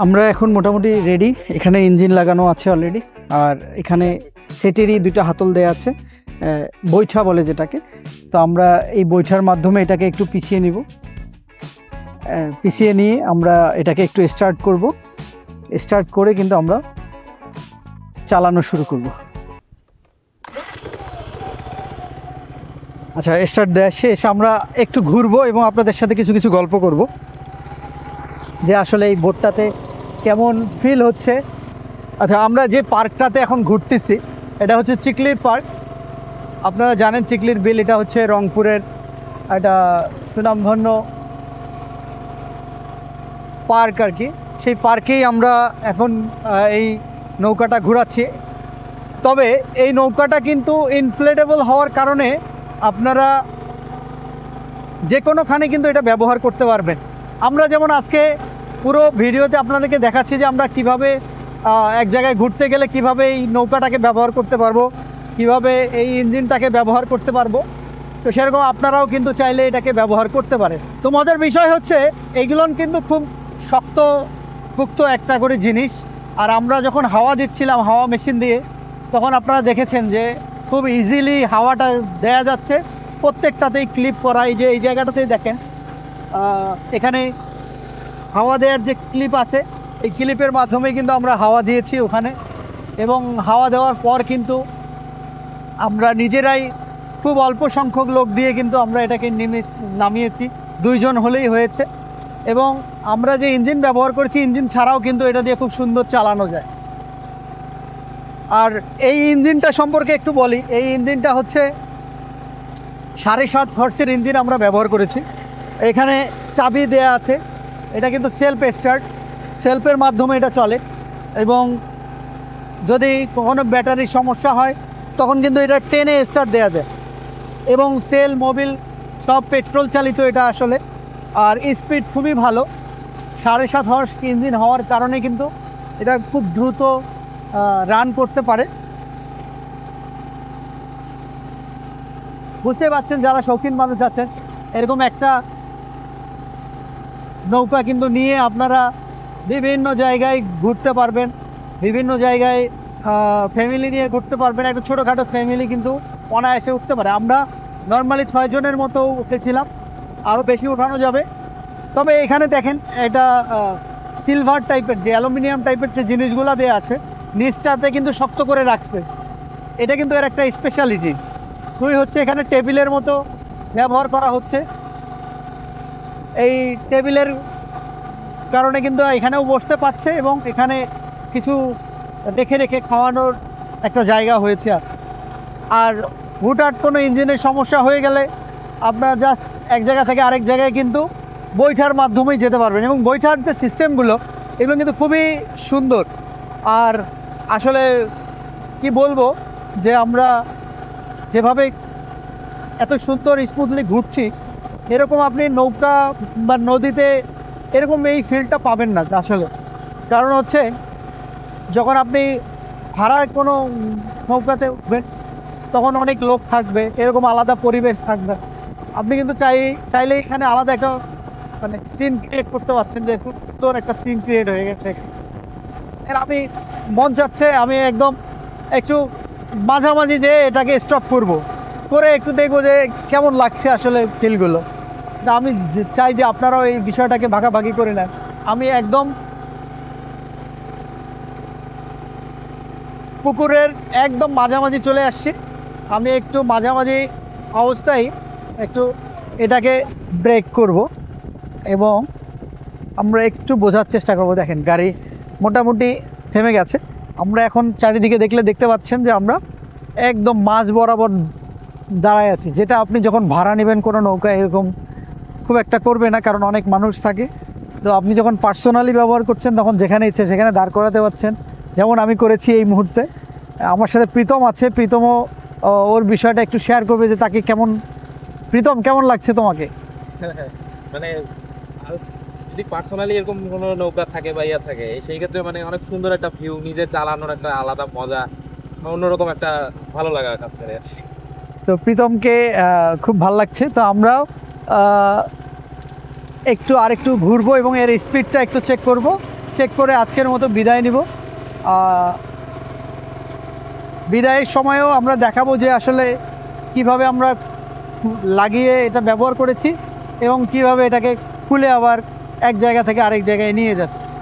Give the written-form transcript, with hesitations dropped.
আমরা এখন মোটামুটি রেডি। এখানে ইঞ্জিন লাগানো আছে অলরেডি, আর এখানে সেটেরই দুইটা হাতল দেয়া আছে, বৈঠা বলে যেটাকে। তো আমরা এই বৈঠার মাধ্যমে এটাকে একটু পিছিয়ে নিব, পিছিয়ে নিয়ে আমরা এটাকে একটু স্টার্ট করব। স্টার্ট করে কিন্তু আমরা চালানো শুরু করব। আচ্ছা, স্টার্ট দেওয়া শেষ। আমরা একটু ঘুরবো এবং আপনাদের সাথে কিছু কিছু গল্প করব যে আসলে এই বোটটাতে কেমন ফিল হচ্ছে। আচ্ছা, আমরা যে পার্কটাতে এখন ঘুরতেছি এটা হচ্ছে চিকলির পার্ক। আপনারা জানেন চিকলির বিল, এটা হচ্ছে রংপুরের একটা সুনামধন্য পার্ক আর কি। সেই পার্কেই আমরা এখন এই নৌকাটা ঘোরাচ্ছি। তবে এই নৌকাটা কিন্তু ইনফ্লেটেবল হওয়ার কারণে আপনারা যে কোনোখানে কিন্তু এটা ব্যবহার করতে পারবেন। আমরা যেমন আজকে পুরো ভিডিওতে আপনাদেরকে দেখাচ্ছি যে আমরা কিভাবে এক জায়গায় ঘুরতে গেলে কিভাবে এই নৌকাটাকে ব্যবহার করতে পারবো, কিভাবে এই ইঞ্জিনটাকে ব্যবহার করতে পারবো। তো সেরকম আপনারাও কিন্তু চাইলে এটাকে ব্যবহার করতে পারেন। তো মজার বিষয় হচ্ছে এইগুলো কিন্তু খুব শক্তপোক্ত একটা করে জিনিস। আর আমরা যখন হাওয়া দিচ্ছিলাম হাওয়া মেশিন দিয়ে, তখন আপনারা দেখেছেন যে খুব ইজিলি হাওয়াটা দেয়া যাচ্ছে। প্রত্যেকটাতেই ক্লিপ করা, এই যে এই জায়গাটাতেই দেখেন এখানে হাওয়া দেওয়ার যে ক্লিপ আছে, এই ক্লিপের মাধ্যমে কিন্তু আমরা হাওয়া দিয়েছি ওখানে। এবং হাওয়া দেওয়ার পর কিন্তু আমরা নিজেরাই খুব অল্প সংখ্যক লোক দিয়ে কিন্তু আমরা এটাকে নামিয়েছি। 2 জন হলেই হয়েছে। এবং আমরা যে ইঞ্জিন ব্যবহার করেছি, ইঞ্জিন ছাড়াও কিন্তু এটা দিয়ে খুব সুন্দর চালানো যায়। আর এই ইঞ্জিনটা সম্পর্কে একটু বলি। এই ইঞ্জিনটা হচ্ছে 7.5 হর্সের ইঞ্জিন আমরা ব্যবহার করেছি। এখানে চাবি দেয়া আছে, এটা কিন্তু সেলফ স্টার্ট, সেলফের মাধ্যমে এটা চলে। এবং যদি কখনো ব্যাটারির সমস্যা হয় তখন কিন্তু এটা টেনে স্টার্ট দেওয়া যায়। এবং তেল মোবিল সব পেট্রোল চালিত এটা আসলে। আর স্পিড খুবই ভালো, 7.5 হর্স ইঞ্জিন হওয়ার কারণে কিন্তু এটা খুব দ্রুত রান করতে পারে। বুঝতে পারছেন, যারা শৌখিন মানুষ আছেন এরকম একটা নৌকা কিন্তু নিয়ে আপনারা বিভিন্ন জায়গায় ঘুরতে পারবেন, বিভিন্ন জায়গায় ফ্যামিলি নিয়ে ঘুরতে পারবেন। একটা ছোটোখাটো ফ্যামিলি কিন্তু অনায়াসে উঠতে পারে। আমরা নর্মালি 6 জনের মতো উঠেছিলাম, আরও বেশি উঠানো যাবে। তবে এখানে দেখেন এটা সিলভার টাইপের, যে অ্যালুমিনিয়াম টাইপের যে জিনিসগুলো দেওয়া আছে নিচটাতে কিন্তু শক্ত করে রাখছে। এটা কিন্তু এর একটা স্পেশালিটি। হচ্ছে এখানে টেবিলের মতো ব্যবহার করা হচ্ছে। এই টেবিলের কারণে কিন্তু এখানেও বসতে পারছে এবং এখানে কিছু রেখে রেখে খাওয়ানোর একটা জায়গা হয়েছে। আর হুটহাট কোনো ইঞ্জিনের সমস্যা হয়ে গেলে আপনারা জাস্ট এক জায়গা থেকে আরেক জায়গায় কিন্তু বৈঠার মাধ্যমেই যেতে পারবেন। এবং বৈঠার যে সিস্টেমগুলো এগুলো কিন্তু খুবই সুন্দর। আর আসলে কি বলবো, যে আমরা যেভাবে এত সুন্দর স্মুথলি ঘুরছি, এরকম আপনি নৌকা বা নদীতে এরকম এই ফিলটা পাবেন না আসলে। কারণ হচ্ছে যখন আপনি ভাড়ায় কোনো নৌকাতে উঠবেন তখন অনেক লোক থাকবে, এরকম আলাদা পরিবেশ থাকবে। আপনি কিন্তু চাইলে এখানে আলাদা একটা মানে সিন ক্রিয়েট করতে পারছেন, যে খুব সুন্দর একটা সিন ক্রিয়েট হয়ে গেছে। আমি মন যাচ্ছে আমি একদম একটু মাঝামাঝি যে এটাকে স্টপ করে একটু দেখবো যে কেমন লাগছে আসলে ফিলগুলো। তা আমি চাই যে আপনারাও এই বিষয়টাকে ভাগাভাগি করে নেন। আমি একদম পুকুরের একদম মাঝামাঝি চলে আসছি। আমি একটু মাঝামাঝি অবস্থায় একটু এটাকে ব্রেক করব এবং আমরা একটু বোঝার চেষ্টা করব। দেখেন গাড়ি মোটামুটি থেমে গেছে। আমরা এখন চারিদিকে দেখতে পাচ্ছেন যে আমরা একদম মাঝ বরাবর দাঁড়ায় আছি, যেটা আপনি যখন ভাড়া নেবেন কোনো নৌকায় এরকম খুব একটা করবে না, কারণ অনেক মানুষ থাকে। তো আপনি যখন পার্সোনালি ব্যবহার করছেন তখন যেখানে ইচ্ছে সেখানে দাঁড় করাতে পারছেন, যেমন আমি করেছি এই মুহূর্তে। আমার সাথে প্রীতম আছে, প্রীতমও ওর বিষয়টা একটু শেয়ার করবে যে তাকে কেমন। প্রীতম, কেমন লাগছে তোমাকে? মানে যদি পার্সোনালি এরকম কোনো নৌকা থাকে বা ইয়া থাকে, সেই ক্ষেত্রে মানে অনেক সুন্দর একটা ভিউ, নিজে চালানোর একটা আলাদা মজা, অন্যরকম একটা ভালো লাগা কাজ করে। তো প্রীতমকে খুব ভালো লাগছে। তো আমরাও আরেকটু ঘুরবো এবং এর স্পিডটা একটু চেক করব। চেক করে আজকের মতো বিদায় নিব। বিদায়ের সময়ও আমরা দেখাবো যে আসলে কিভাবে আমরা লাগিয়ে এটা ব্যবহার করেছি এবং কিভাবে এটাকে খুলে আবার এক জায়গা থেকে আরেক জায়গায় নিয়ে যাচ্ছি।